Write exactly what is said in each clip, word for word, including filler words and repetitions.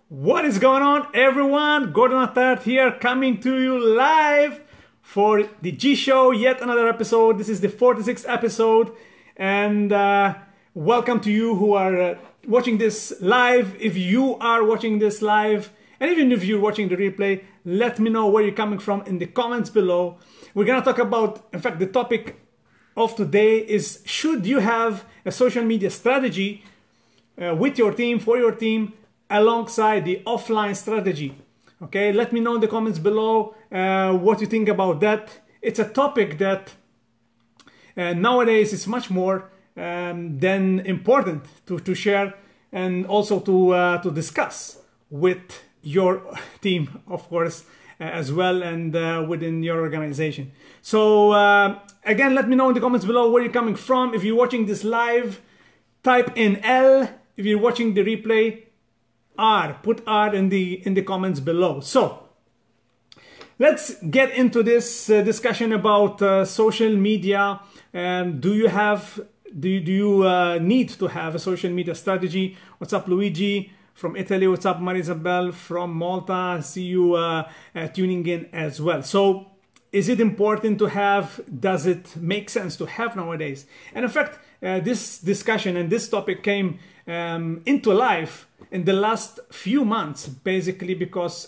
What is going on, everyone? Gordon Attard here, coming to you live for the G Show, yet another episode. This is the forty-sixth episode, and uh, welcome to you who are uh, watching this live. If you are watching this live, and even if you're watching the replay, let me know where you're coming from in the comments below. We're gonna talk about, in fact, the topic of today is, should you have a social media strategy uh, with your team, for your team, alongside the offline strategy? Okay, let me know in the comments below uh, what you think about that. It's a topic that uh, nowadays is much more um, than important to, to share and also to, uh, to discuss with your team, of course, uh, as well, and uh, within your organization. So uh, again, let me know in the comments below where you're coming from. If you're watching this live, type in L. If you're watching the replay, R. Put R in the in the comments below. So let's get into this uh, discussion about uh, social media. Um, do you have do you, do you uh, need to have a social media strategy? What's up, Luigi from Italy? What's up, Marisabel from Malta? I see you uh, uh, tuning in as well. So is it important to have? Does it make sense to have nowadays? And in fact, uh, this discussion and this topic came um, into life in the last few months, basically because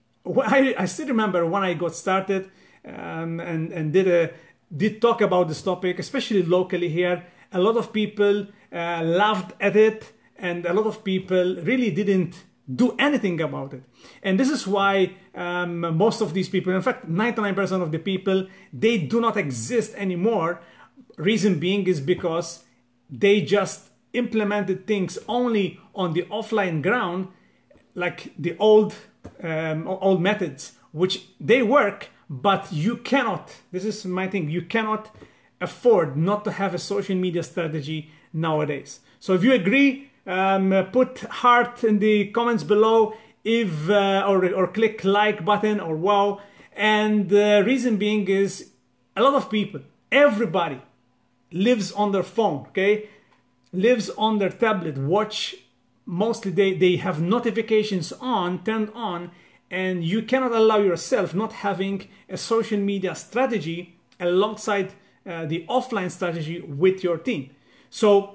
I, I still remember when I got started um, and, and did, a, did talk about this topic, especially locally here. A lot of people uh, laughed at it, and a lot of people really didn't do anything about it. And this is why um, most of these people, in fact, ninety-nine percent of the people, they do not exist anymore. Reason being is because they just implemented things only on the offline ground, like the old um, old methods, which they work, but you cannot, this is my thing, you cannot afford not to have a social media strategy nowadays. So if you agree, um, put heart in the comments below, if uh, or, or click like button or wow. And the reason being is a lot of people, everybody lives on their phone, okay? Lives on their tablet, watch, mostly they, they have notifications on, turned on, and you cannot allow yourself not having a social media strategy alongside uh, the offline strategy with your team. So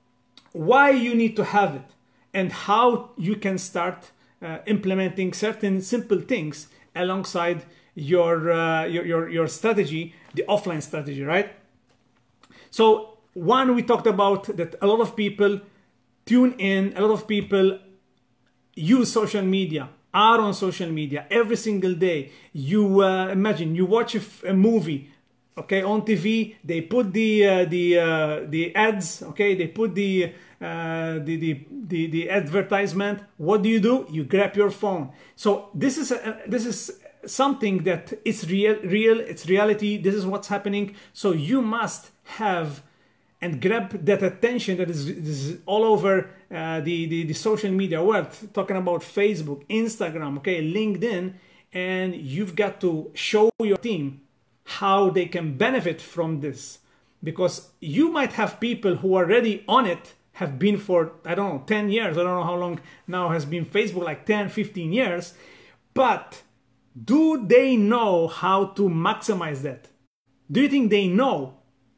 why you need to have it and how you can start uh, implementing certain simple things alongside your, uh, your, your, your strategy, the offline strategy, right? So one, we talked about that a lot of people tune in, a lot of people use social media, are on social media every single day. You uh, imagine you watch a, a movie, okay, on T V. They put the uh, the uh, the ads, okay. They put the uh, the, the the the advertisement. What do you do? You grab your phone. So this is a, this is something that is real, real. It's reality. This is what's happening. So you must have and grab that attention that is, is all over uh, the, the, the social media world, talking about Facebook, Instagram, okay, LinkedIn, and you've got to show your team how they can benefit from this. Because you might have people who are already on it, have been for, I don't know, ten years, I don't know how long now has been Facebook, like ten, fifteen years, but do they know how to maximize that? Do you think they know?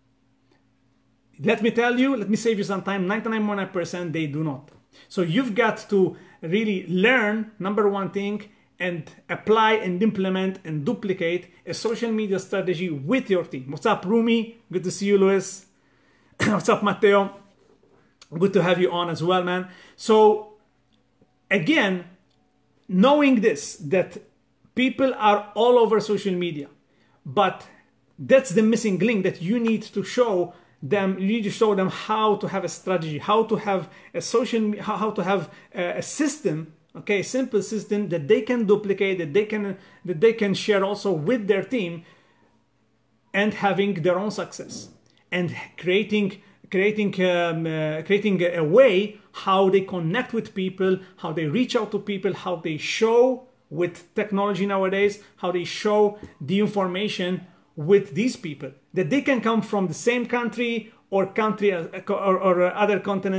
Let me tell you, let me save you some time, ninety-nine point nine percent they do not. So you've got to really learn, number one thing, and apply and implement and duplicate a social media strategy with your team. What's up, Rumi? Good to see you, Luis. What's up, Matteo? Good to have you on as well, man. So again, knowing this, that people are all over social media, but that's the missing link that you need to show them. You need to show them how to have a strategy, how to have a social, how to have a system, okay, a simple system that they can duplicate, that they can that they can share also with their team, and having their own success, and creating creating um, uh, creating a way how they connect with people, how they reach out to people, how they show with technology nowadays, how they show the information with these people, that they can come from the same country or country or, or other continents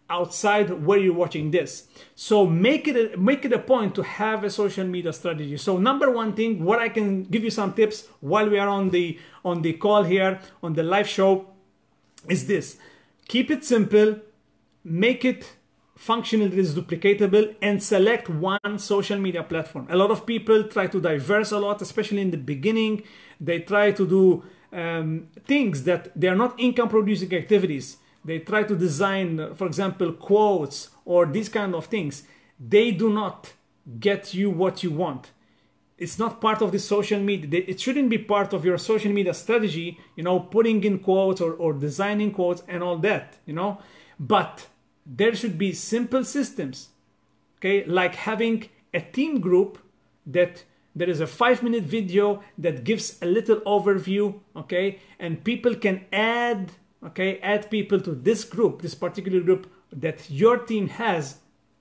outside where you're watching this. So make it a, make it a point to have a social media strategy. So number one thing, what I can give you some tips while we are on the on the call here on the live show is this: keep it simple, make it functional, it is duplicatable, and select one social media platform. A lot of people try to diverse a lot, especially in the beginning. They try to do um, things that they are not income producing activities. They try to design, for example, quotes or these kind of things. They do not get you what you want. It's not part of the social media. It shouldn't be part of your social media strategy, you know, putting in quotes or, or designing quotes and all that, you know. But there should be simple systems, okay, like having a team group that there is a five minute video that gives a little overview, okay, and people can add, okay, add people to this group, this particular group that your team has,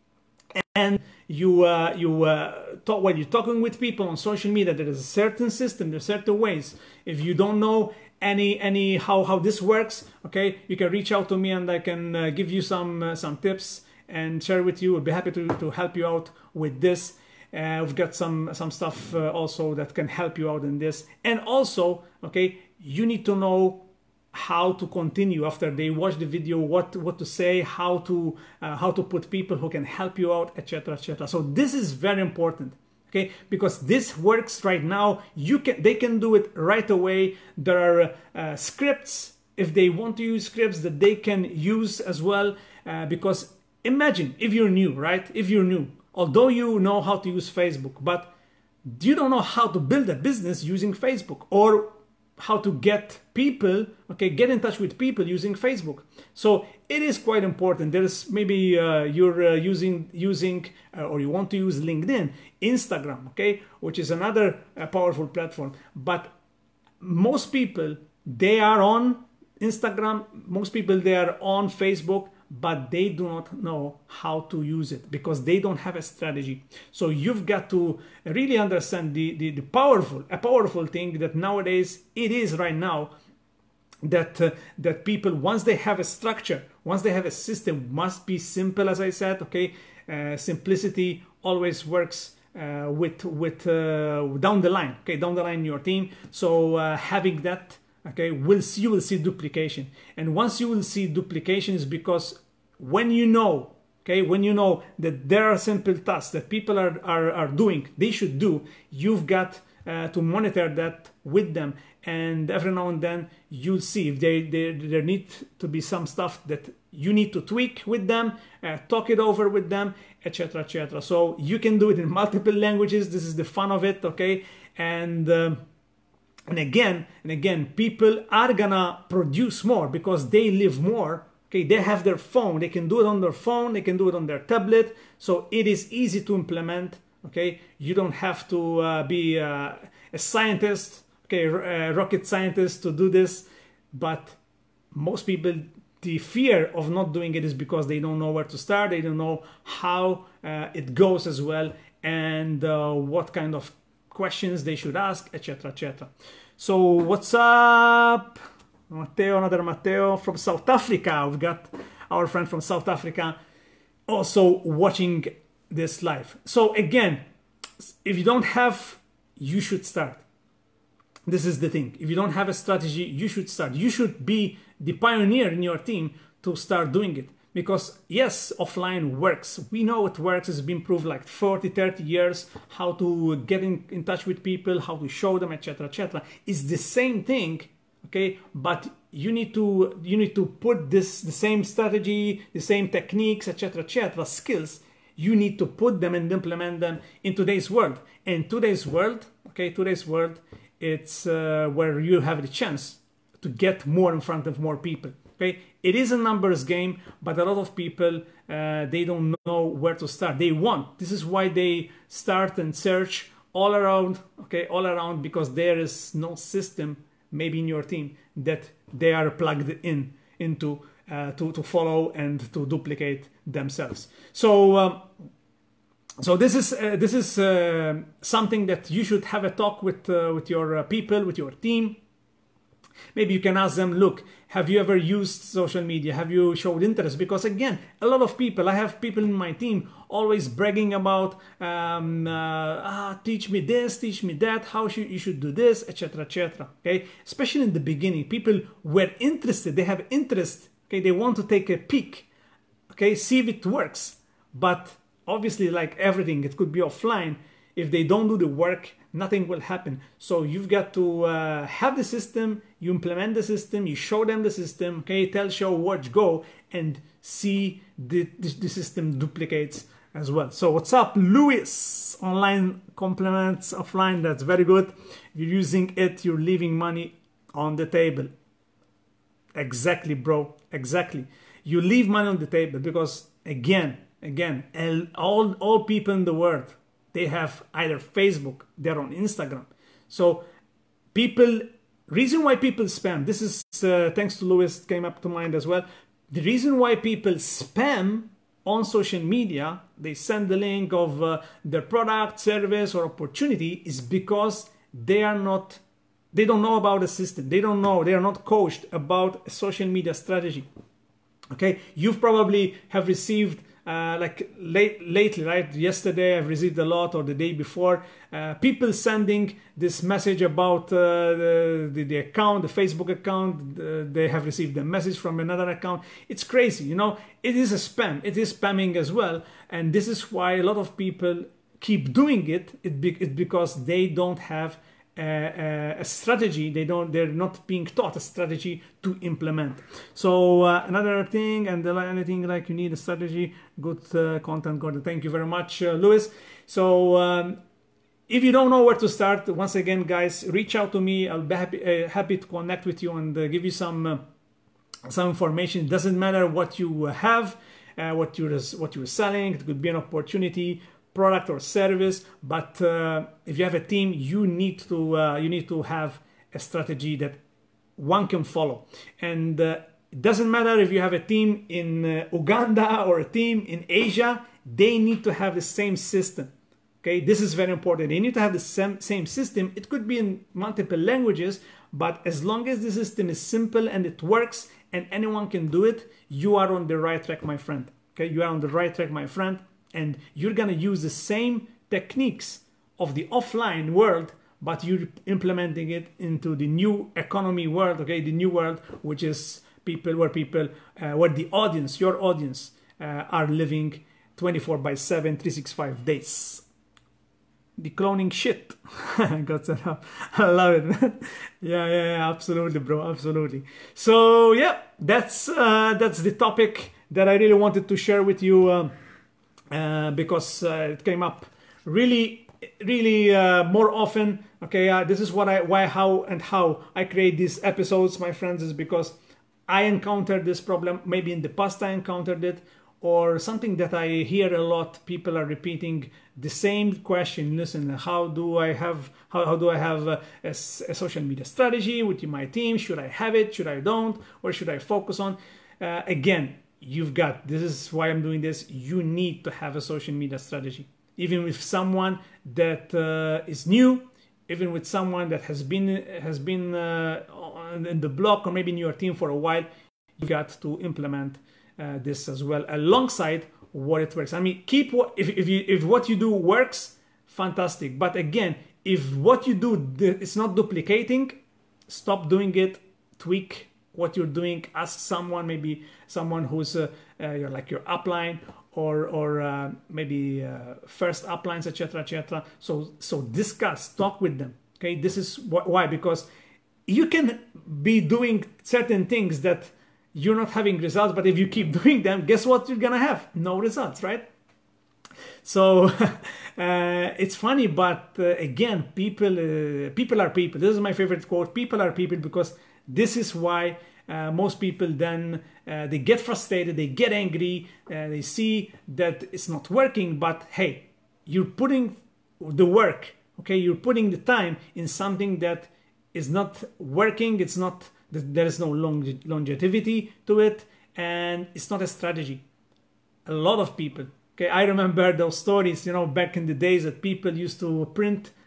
and you uh, you uh, talk when you're talking with people on social media. There is a certain system, there are certain ways. If you don't know any any how how this works, okay, you can reach out to me and I can uh, give you some uh, some tips and share with you. I'll be happy to to help you out with this. Uh, we've got some some stuff uh, also that can help you out in this. And also, okay, you need to know how to continue after they watch the video, what what to say, how to uh, how to put people who can help you out, etc, etc. So this is very important, okay, because this works right now. You can they can do it right away. There are uh, scripts, if they want to use scripts, that they can use as well, uh, because imagine if you're new, right? If you're new, although you know how to use Facebook, but you don't know how to build a business using Facebook, or how to get people, okay, get in touch with people using Facebook. So it is quite important. There's maybe uh, you're uh, using using uh, or you want to use LinkedIn, Instagram, okay, which is another uh, powerful platform. But most people, they are on Instagram, most people they are on Facebook, but they do not know how to use it because they don't have a strategy. So you've got to really understand the, the, the powerful, a powerful thing that nowadays it is right now, that, uh, that people, once they have a structure, once they have a system, must be simple, as I said, okay? Uh, simplicity always works uh, with, with uh, down the line, okay? Down the line in your team. So uh, having that, okay, we'll see, you will see duplication. And once you will see duplication is because when you know, okay, when you know that there are simple tasks that people are, are, are doing, they should do, you've got uh, to monitor that with them. And every now and then you'll see if they, they, there need to be some stuff that you need to tweak with them, uh, talk it over with them, et cetera, et cetera. So you can do it in multiple languages. This is the fun of it, okay? And um, And again, and again, people are gonna produce more because they live more, okay? They have their phone, they can do it on their phone, they can do it on their tablet, so it is easy to implement, okay? You don't have to uh, be uh, a scientist, okay, a rocket scientist to do this, but most people, the fear of not doing it is because they don't know where to start, they don't know how uh, it goes as well, and uh, what kind of questions they should ask, etc, et cetera. So what's up, Matteo? Another Matteo from South Africa. We've got our friend from South Africa also watching this live. So again, if you don't have, you should start. This is the thing. If you don't have a strategy, you should start. You should be the pioneer in your team to start doing it. Because yes, offline works. We know it works. It's been proved like forty, thirty years, how to get in, in touch with people, how to show them, et cetera, et cetera. It's the same thing, okay? But you need to you need to put this the same strategy, the same techniques, et cetera, et cetera, skills. You need to put them and implement them in today's world. And today's world, okay, today's world, it's uh, where you have the chance to get more in front of more people. Okay, it is a numbers game, but a lot of people uh, they don't know where to start. They want. This is why they start and search all around. Okay, all around, because there is no system, maybe in your team, that they are plugged in into uh, to to follow and to duplicate themselves. So. Um, So this is uh, this is uh, something that you should have a talk with uh, with your uh, people, with your team, Maybe you can ask them, look, have you ever used social media? Have you showed interest? Because again, a lot of people, I have people in my team always bragging about, um, uh, ah, teach me this, teach me that, how should, you should do this, et cetera, et cetera. Okay, especially in the beginning, people were interested, they have interest, okay, they want to take a peek, okay, see if it works. But obviously, like everything, it could be offline. If they don't do the work, nothing will happen. So you've got to uh, have the system, you implement the system, you show them the system, okay, tell, show, watch, go, and see the, the, the system duplicates as well. So what's up, Luis? Online complements offline, that's very good. If you're using it, you're leaving money on the table. Exactly, bro, exactly. You leave money on the table because, again, again, all, all people in the world, they have either Facebook, they're on Instagram. So people, reason why people spam, this is uh, thanks to Lewis, came up to mind as well. The reason why people spam on social media, they send the link of uh, their product, service, or opportunity is because they are not, they don't know about the system. They don't know, they are not coached about a social media strategy. Okay, you've probably have received Uh, like late, lately, right? Yesterday I've received a lot, or the day before, uh, people sending this message about uh, the, the, the account, the Facebook account. Uh, they have received a message from another account. It's crazy, you know. It is a spam. It is spamming as well, and this is why a lot of people keep doing it. It be, it's because they don't have a, a strategy. They don't. They're not being taught a strategy to implement. So uh, another thing, and anything like you need a strategy, good uh, content, Gordon. Thank you very much, uh, Lewis. So um, if you don't know where to start, once again, guys, reach out to me. I'll be happy uh, happy to connect with you and uh, give you some uh, some information. It doesn't matter what you have, uh, what you're what you're selling. It could be an opportunity, product or service, but uh, if you have a team, you need to uh, you need to have a strategy that one can follow. And uh, it doesn't matter if you have a team in uh, Uganda or a team in Asia, they need to have the same system. Okay, this is very important. They need to have the same, same system. It could be in multiple languages, but as long as the system is simple and it works and anyone can do it, you are on the right track, my friend. Okay, you are on the right track, my friend. And you're gonna use the same techniques of the offline world, but you're implementing it into the new economy world, okay? The new world, which is people, where people, uh, where the audience, your audience, uh, are living twenty-four by seven, three sixty-five days. The cloning shit. Got set up. I love it, man. Yeah, yeah, yeah, absolutely, bro, absolutely. So yeah, that's uh, that's the topic that I really wanted to share with you. Um, Uh, because uh, it came up really, really uh, more often. Okay, uh, this is what I, why, how, and how I create these episodes, my friends, is because I encountered this problem. Maybe in the past I encountered it, or something that I hear a lot. People are repeating the same question. Listen, how do I have, how, how do I have a, a, a social media strategy with my team? Should I have it? Should I don't? Or should I focus on? Uh, again, you've got, this is why I'm doing this, you need to have a social media strategy. Even with someone that uh, is new, even with someone that has been has been uh, in the block or maybe in your team for a while, you got to implement uh, this as well alongside what it works. I mean, keep what, if, if, you, if what you do works, fantastic. But again, if what you do is not duplicating, stop doing it, tweak what you're doing, ask someone, maybe someone who's uh, uh, you're like your upline or or uh, maybe uh, first uplines, et cetera, et cetera. So so discuss, talk with them. Okay, this is wh why because you can be doing certain things that you're not having results, but if you keep doing them, guess what you're gonna have? No results, right? So uh, it's funny, but uh, again, people uh, people are people. This is my favorite quote. People are people, because this is why uh, most people then uh, they get frustrated, they get angry, uh, they see that it's not working. But hey, you're putting the work, okay? You're putting the time in something that is not working. It's not. There is no long, longevity to it, and it's not a strategy. A lot of people. Okay, I remember those stories, you know, back in the days that people used to print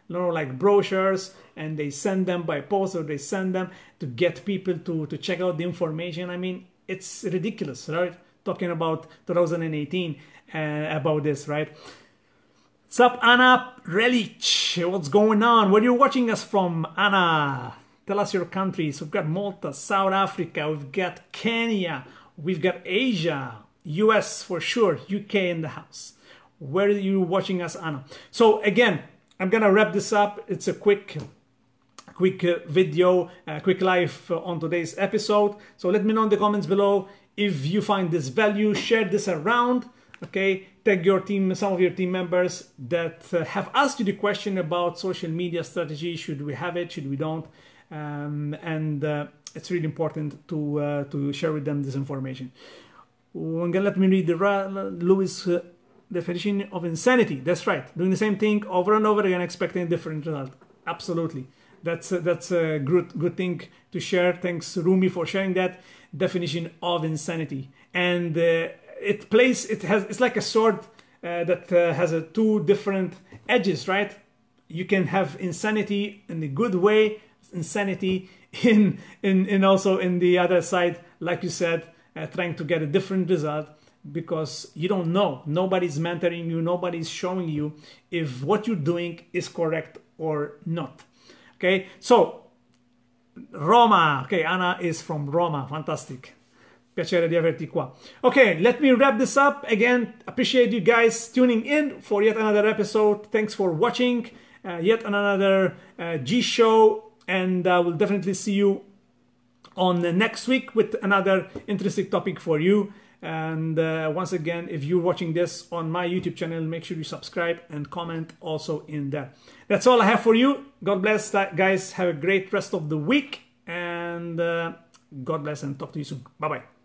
you know, like brochures, and they send them by post, or they send them to get people to, to check out the information. I mean, it's ridiculous, right? Talking about two thousand eighteen uh, about this, right? What's up, Anna Relic? What's going on? Where are you watching us from, Anna? Tell us your countries. We've got Malta, South Africa, we've got Kenya, we've got Asia, U S for sure, U K in the house. Where are you watching us, Anna? So again, I'm gonna wrap this up. It's a quick quick uh, video, uh, quick live uh, on today's episode. So let me know in the comments below if you find this value. Share this around, okay? Tag your team, some of your team members that uh, have asked you the question about social media strategy. Should we have it? Should we don't? Um, and uh, it's really important to uh, to share with them this information. I'm gonna let me read the Lewis uh, definition of insanity. That's right, doing the same thing over and over again, expecting a different result. Absolutely, that's uh, that's a good good thing to share. Thanks, Rumi, for sharing that definition of insanity. And uh, it plays, it has, it's like a sword uh, that uh, has a two different edges, right? You can have insanity in the good way, insanity in in in also in the other side, like you said, uh, trying to get a different result because you don't know. Nobody's mentoring you, nobody's showing you if what you're doing is correct or not. Okay, so Roma. Okay, Anna is from Roma. Fantastic. Piacere di averti qua. Okay, let me wrap this up. Again, appreciate you guys tuning in for yet another episode. Thanks for watching uh, yet another uh, G show. And I uh, will definitely see you on the next week with another interesting topic for you. And uh, once again, if you're watching this on my YouTube channel, make sure you subscribe and comment also in there. That's all I have for you. God bless, guys. Have a great rest of the week. And uh, God bless, and talk to you soon. Bye-bye.